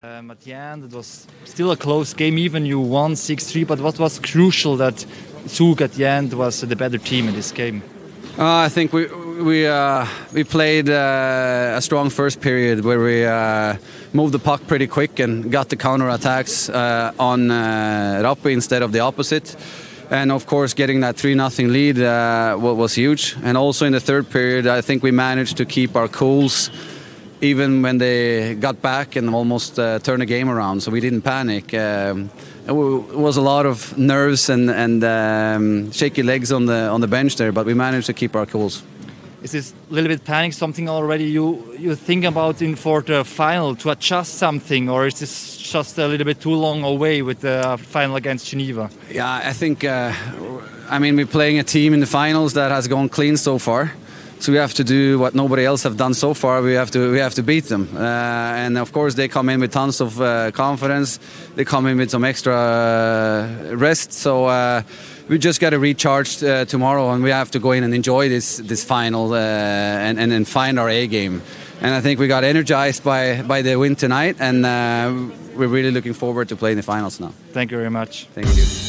At the end, it was still a close game. Even you won 6-3. But what was crucial that Zug at the end was the better team in this game? I think we played a strong first period where we moved the puck pretty quick and got the counter attacks on Rappi instead of the opposite. And of course, getting that 3-0 lead was huge. And also in the third period, I think we managed to keep our cools even when they got back and almost turned the game around. So we didn't panic. It was a lot of nerves and shaky legs on the bench there, but we managed to keep our cools. Is this a little bit panic something already you think about for the final to adjust something, or is this just a little bit too long away with the final against Geneva? Yeah, I think we're playing a team in the finals that has gone clean so far. So we have to do what nobody else have done so far. We have to beat them, and of course they come in with tons of confidence. They come in with some extra rest. So we just got to recharge tomorrow, and we have to go in and enjoy this final and find our A game. And I think we got energized by the win tonight, and we're really looking forward to playing the finals now. Thank you very much. Thank you.